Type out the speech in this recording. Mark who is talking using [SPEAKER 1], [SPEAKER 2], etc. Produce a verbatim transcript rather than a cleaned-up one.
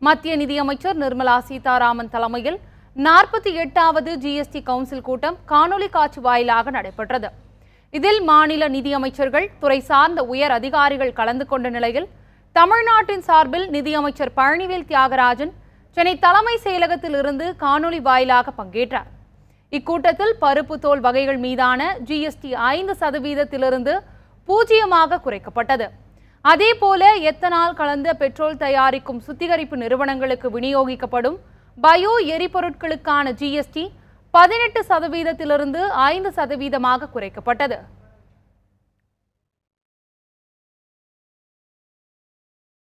[SPEAKER 1] மத்திய நிதியமைச்சர் நிர்மலா சீதாராமன் தலைமையில் நாற்பத்தி எட்டாவது ஜிஎஸ்டி கவுன்சில் கூட்டம் காணொலி காட்சி வாயிலாக நடைபெற்றது. இதில் மாநில நிதியமைச்சர்கள், துறை சார்ந்த உயர் அதிகாரிகள் கலந்து கொண்ட நிலையில் தமிழ்நாட்டின் சார்பில் நிதியமைச்சர் பழனிவேல் தியாகராஜன் சென்னை தலைமை செயலகத்தில் இருந்து காணொலி வாயிலாக பங்கேற்றார். இக்கூட்டத்தில் பருப்பு தோல் வகைகள் மீதான ஜிஎஸ்டி ஐந்து சதவீதத்திலிருந்து பூஜ்ஜியமாக குறைக்கப்பட்டது. அதேபோல எத்தனால் கலந்த பெட்ரோல் தயாரிக்கும் சுத்திகரிப்பு நிறுவனங்களுக்கு விநியோகிக்கப்படும் பயோ எரிபொருட்களுக்கான ஜிஎஸ்டி பதினெட்டு சதவீதத்திலிருந்து ஐந்து சதவீதமாக குறைக்கப்பட்டது.